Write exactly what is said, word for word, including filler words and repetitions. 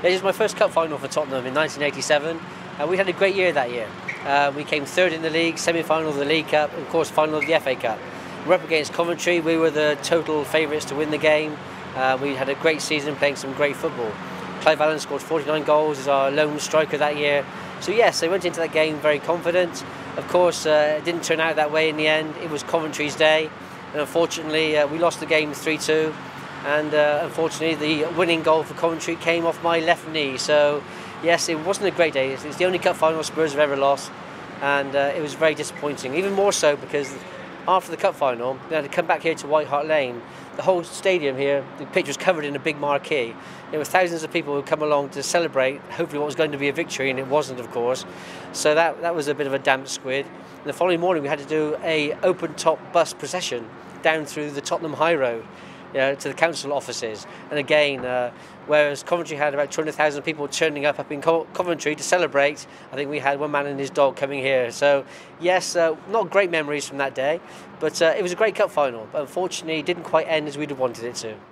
It was my first cup final for Tottenham in nineteen eighty-seven. Uh, we had a great year that year. Uh, we came third in the league, semi-final of the League Cup, and of course final of the F A Cup. We're up against Coventry. We were the total favourites to win the game. Uh, we had a great season playing some great football. Clive Allen scored forty-nine goals as our lone striker that year. So yes, they went into that game very confident. Of course, uh, it didn't turn out that way in the end. It was Coventry's day, and unfortunately uh, we lost the game three two. And uh, unfortunately the winning goal for Coventry came off my left knee. So yes, it wasn't a great day. It's the only cup final Spurs have ever lost, and uh, it was very disappointing. Even more so because after the cup final, they had to come back here to White Hart Lane. The whole stadium here, the pitch was covered in a big marquee. There were thousands of people who come along to celebrate, hopefully what was going to be a victory, and it wasn't, of course. So that, that was a bit of a damp squid. And the following morning we had to do a open-top bus procession down through the Tottenham High Road, you know, to the council offices. And again, uh, whereas Coventry had about two hundred thousand people turning up up in Co Coventry to celebrate, I think we had one man and his dog coming here. So yes, uh, not great memories from that day, but uh, it was a great cup final. But unfortunately, it didn't quite end as we'd have wanted it to.